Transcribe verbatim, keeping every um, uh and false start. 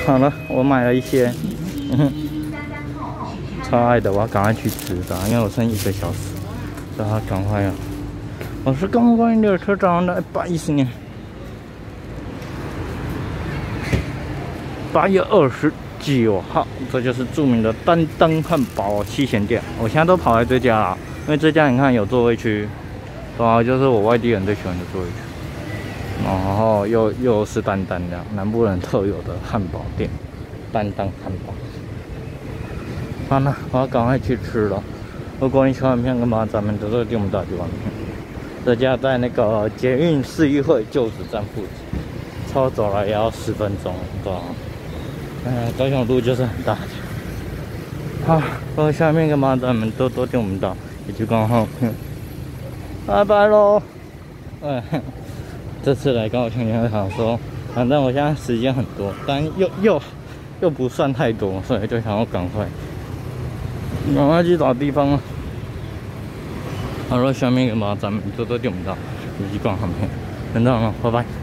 好了，我买了一些，嗯哼，超爱的，我要赶快去吃的，因为我剩一个小时，所以要赶快啊！我是刚关列车长的，不好意思呢。八月二十九号，这就是著名的丹丹汉堡七贤店。我现在都跑来这家啦，因为这家你看有座位区，然后就是我外地人最喜欢的座位区。 然后又又是丹丹这样，南部人特有的汉堡店，丹丹汉堡。好了，我要赶快去吃了。如果你喜欢影片，干嘛咱们都是订不到地方片。这家在那个捷运市议会旧址站附近，超走了也要十分钟，对吧？哎，高雄路就是很大。好，如果下面干嘛咱们都都订不到，也就刚好。拜拜喽。哎。 这次来高雄，就想说，反正我现在时间很多，但又又又不算太多，所以就想要赶快赶快去找地方啊。好了，下面个嘛，咱们多多订不到，手机逛航片，等等了，拜拜。